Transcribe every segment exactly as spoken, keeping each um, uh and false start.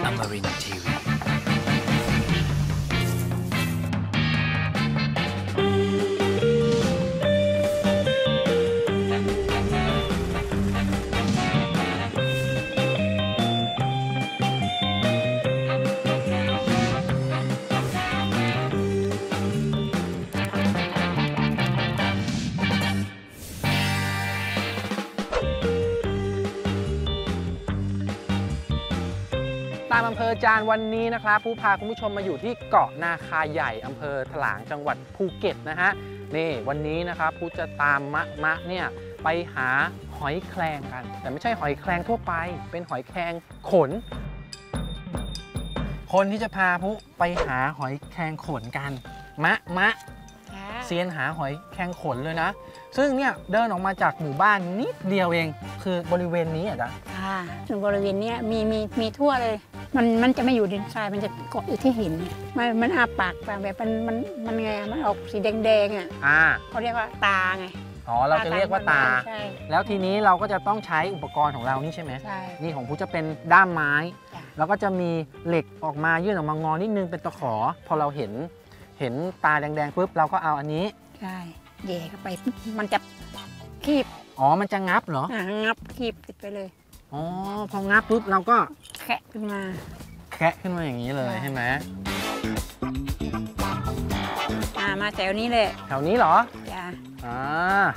Amarin Tivi ตามอำเภอจานวันนี้นะครับผู้พาคุณผู้ชมมาอยู่ที่เกาะนาคาใหญ่อำเภอถลางจังหวัดภูเก็ตนะฮะนี่วันนี้นะครับผู้จะตามมะมะเนี่ยไปหาหอยแครงกันแต่ไม่ใช่หอยแครงทั่วไปเป็นหอยแครงขนคนที่จะพาผู้ไปหาหอยแครงขนกันมะมะเซียนหาหอยแครงขนเลยนะซึ่งเนี่ยเดินออกมาจากหมู่บ้านนิดเดียวเองคือบริเวณนี้อ่ะจ๊ะค่ะบริเวณนี้มีมีมีทั่วเลยมันมันจะไม่อยู่ดินทรายมันจะเกาะอยู่ที่หินมันมันอาปากแบบมันมันมันไงมันออกสีแดงๆอ่ะอ่าเขาเรียกว่าตาไงอ๋อเราจะเรียกว่าตาแล้วทีนี้เราก็จะต้องใช้อุปกรณ์ของเรานี่ใช่ไหมใช่นี่ของผู้จะเป็นด้ามไม้แล้วก็จะมีเหล็กออกมายื่นออกมางอนิดนึงเป็นตะขอพอเราเห็นเห็นตาแดงๆปุ๊บเราก็เอาอันนี้ใช่เย่เข้าไปมันจะคีบอ๋อมันจะงับเหรองับคีบติดไปเลยอ๋อพองับปุ๊บเราก็แคะขึ้นมาแคะขึ้นมาอย่างนี้เลยใช่ไหมอ่ามาแถวนี้เลยแถวนี้เหรอจ้าอ่า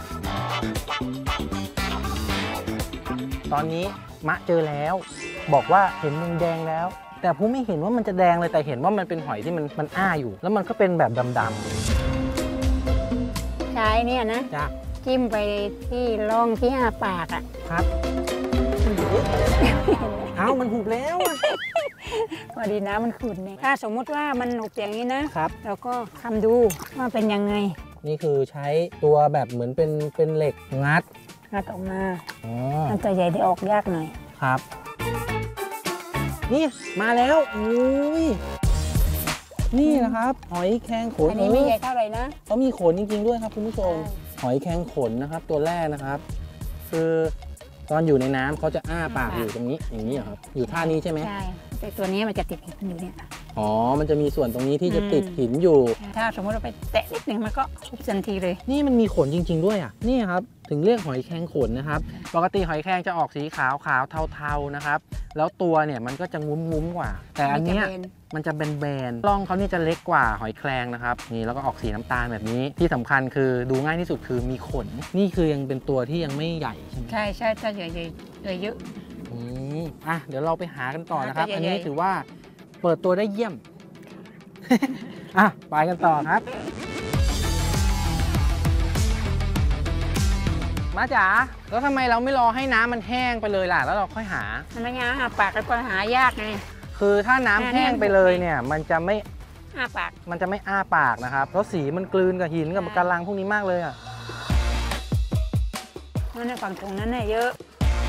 ตอนนี้มะเจอแล้วบอกว่าเห็นมันแดงแล้วแต่ผู้ไม่เห็นว่ามันจะแดงเลยแต่เห็นว่ามันเป็นหอยที่มันมันอ้าอยู่แล้วมันก็เป็นแบบดำๆใช้เนี่ยนะจ้ะจิ้มไปที่ร่องที่อ้าปากอ่ะครับเอ้ามันหุบแล้วพอดีน้ำมันขุ่นเนี่ยถ้าสมมุติว่ามันหุบอย่างนี้นะครับเราก็ทำดูว่าเป็นยังไงนี่คือใช้ตัวแบบเหมือนเป็นเป็นเหล็กงัดงัดออกมาอ๋อมันจะใหญ่ได้ออกยากหน่อยครับนี่มาแล้วอุ้ยนี่นะครับหอยแครงขนอันนี้ไม่ใหญ่เท่าไหร่นะเขามีขนจริงๆด้วยครับคุณผู้ชมหอยแครงขนนะครับตัวแรกนะครับคือตอนอยู่ในน้ำเขาจะอ้าปากอยู่ตรงนี้อย่างนี้เหรอครับอยู่ท่านี้ใช่ไหมใช่แต่ตัวนี้มันจะติดหินอยู่เนี่ยอ๋อมันจะมีส่วนตรงนี้ที่จะติดหินอยู่ถ้าสมมติเราไปแตะนิดนึงมันก็ทุบทันทีเลยนี่มันมีขนจริงๆด้วยอ่ะนี่ครับถึงเรียกหอยแครงขนนะครับปกติหอยแครงจะออกสีขาวขาวเทาๆนะครับแล้วตัวเนี่ยมันก็จะงุ้มๆกว่าแต่อันเนี้ยมันจะแบนๆร่องเขานี่จะเล็กกว่าหอยแครงนะครับนี่แล้วก็ออกสีน้ำตาลแบบนี้ที่สำคัญคือดูง่ายที่สุดคือมีขนนี่คือยังเป็นตัวที่ยังไม่ใหญ่ใช่ไหมใช่ใช่ถ้าใหญ่ใหญ่เยอะอืมอ่ะเดี๋ยวเราไปหากันต่อนะครับอันนี้ถือว่าเปิดตัวได้เยี่ยมอ่ะไปกันต่อครับมาจ๋าแล้วทำไมเราไม่รอให้น้ำมันแห้งไปเลยล่ะแล้วเราค่อยหามันไม่ง่ายปากก็หายากไงคือถ้าน้ำแห้งไปเลยเนี่ยมันจะไม่อ้าปากมันจะไม่อ้าปากนะครับแล้วสีมันกลืนกับหินกับกะลังพวกนี้มากเลยอ่ะนั่นในฝั่งตรงนั้นเนี่ยเยอะ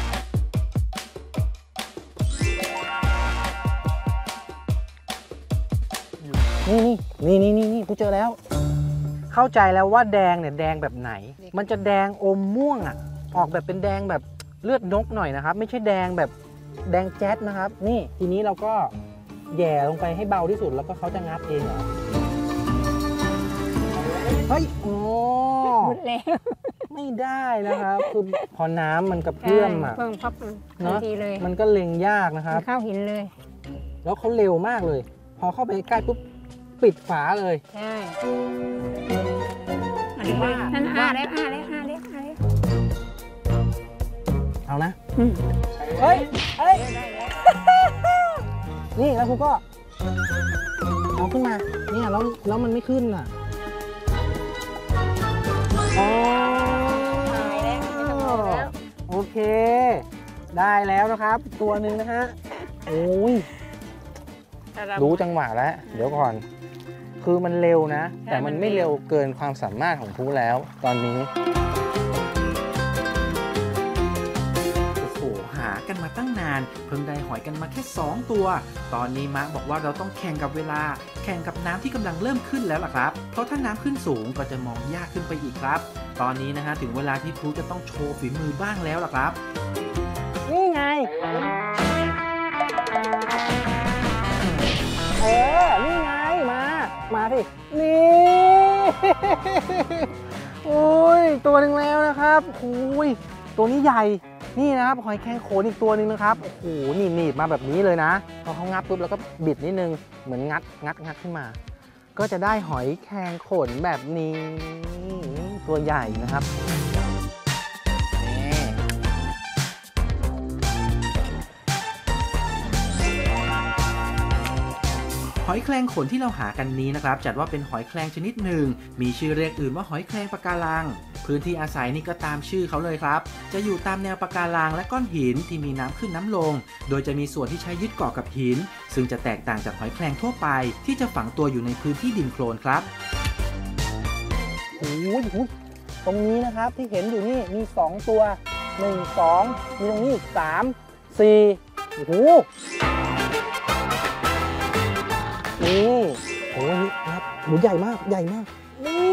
นี่นี่นี่นี่นี่กูเจอแล้วเข้าใจแล้วว่าแดงเนี่ยแดงแบบไหนมันจะแดงอมม่วงอ่ะออกแบบเป็นแดงแบบเลือดนกหน่อยนะครับไม่ใช่แดงแบบแดงแจ๊ดนะครับนี่ทีนี้เราก็แย่ลงไปให้เบาที่สุดแล้วก็เขาจะงับเองเหรอเฮ้ยโอ้ไม่ได้นะครับคือพอน้ำมันกระเพื่อมอ่ะเพิ่งพับเนาะมันก็เล็งยากนะครับเข้าหินเลยแล้วเขาเร็วมากเลยพอเข้าไปใกล้ปุ๊บปิดฝาเลยใช่อันนี้ว่านั่นอ้าแล้วอ้าแล้วอ้าแล้วอ้าแล้วเอานะเฮ้ยเฮ้ยนี่แล้วครูก็เอาขึ้นมาเนี่ยแล้วแล้วมันไม่ขึ้นอ่ะอ๋อโอเคได้แล้วนะครับตัวหนึ่งนะฮะโอ้ยรู้จังหวะแล้วเดี๋ยวก่อนคือมันเร็วนะแต่มันไม่เร็วเกินความสามารถของผู้แล้วตอนนี้โอ้โหหากันมาตั้งนานเพิ่งได้หอยกันมาแค่สองตัวตอนนี้มะบอกว่าเราต้องแข่งกับเวลาแข่งกับน้ำที่กำลังเริ่มขึ้นแล้วล่ะครับเพราะถ้าน้ำขึ้นสูงก็จะมองยากขึ้นไปอีกครับตอนนี้นะฮะถึงเวลาที่ผู้จะต้องโชว์ฝีมือบ้างแล้วล่ะครับนี่ไงสินี่โอ้ยตัวหนึ่งแล้วนะครับโอ้ยตัวนี้ใหญ่นี่นะครับหอยแครงโขนอีกตัวหนึ่งนะครับโอ้โหหนีบหนีบมาแบบนี้เลยนะพอเขางับปุ๊บแล้วก็บิดนิดนึงเหมือนงัดงัดงัดขึ้นมาก็จะได้หอยแครงโขนแบบนี้ตัวใหญ่นะครับหอยแครงขนที่เราหากันนี้นะครับจัดว่าเป็นหอยแครงชนิดหนึ่งมีชื่อเรียกอื่นว่าหอยแครงปะการังพื้นที่อาศัยนี่ก็ตามชื่อเขาเลยครับจะอยู่ตามแนวปะการังและก้อนหินที่มีน้ำขึ้นน้ำลงโดยจะมีส่วนที่ใช้ยึดเกาะกับหินซึ่งจะแตกต่างจากหอยแครงทั่วไปที่จะฝังตัวอยู่ในพื้นที่ดินโคลนครับโอ้โหตรงนี้นะครับที่เห็นอยู่นี่มีสองตัวหนึ่ง สองมีตรงนี้อีกสาม สี่โอ้โหนี่โอ้ยครับหมูใหญ่มากใหญ่มากนี่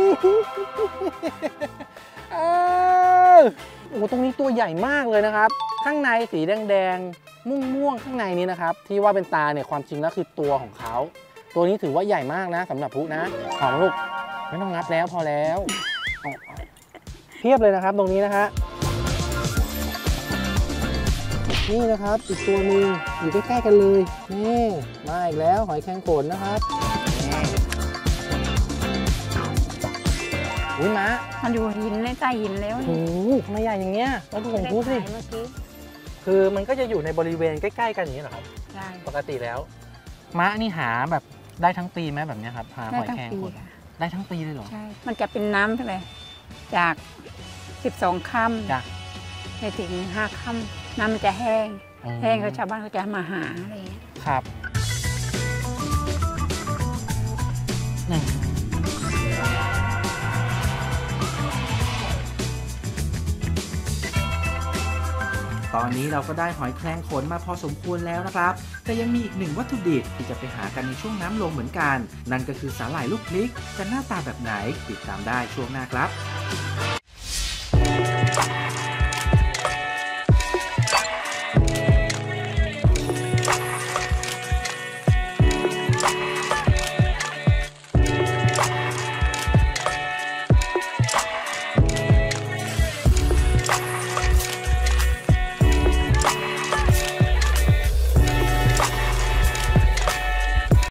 เออโอ้ตรงนี้ตัวใหญ่มากเลยนะครับข้างในสีแดงๆม่วงๆข้างในนี้นะครับที่ว่าเป็นตาเนี่ยความจริงแล้วคือตัวของเขาตัวนี้ถือว่าใหญ่มากนะสำหรับพุนะของลูกไม่ต้องงับแล้วพอแล้วเพียบเลยนะครับตรงนี้นะฮะนี่นะครับอีกตัวหนึ่งอยู่ใกล้ๆกันเลยนี่มาอีกแล้วหอยแครงโขนนะครับอุ้ยม้ามันอยู่หินในใต้หินแล้วโอ้โหทำไมใหญ่อย่างเงี้ยแล้วดูของพุสิเมื่อกี้คือมันก็จะอยู่ในบริเวณใกล้ๆกันอย่างนี้เหรอครับใช่ปกติแล้วม้านี่หาแบบได้ทั้งปีไหมแบบนี้ครับหาหอยแครงโขนได้ทั้งปีเลยเหรอใช่มันจะเป็นน้ำเท่าไหร่จากสิบสองค่ำไปถึงห้าค่ำน้ำมันจะแห้งแห้งเขาชาวบ้านเขาจะมาหาอะไรอย่างเงี้ยครับตอนนี้เราก็ได้หอยแครงขนมาพอสมควรแล้วนะครับแต่ยังมีอีกหนึ่งวัตถุดิบที่จะไปหากันในช่วงน้ำลงเหมือนกันนั่นก็คือสาหร่ายลูกพริกจะหน้าตาแบบไหนติดตามได้ช่วงหน้าครับ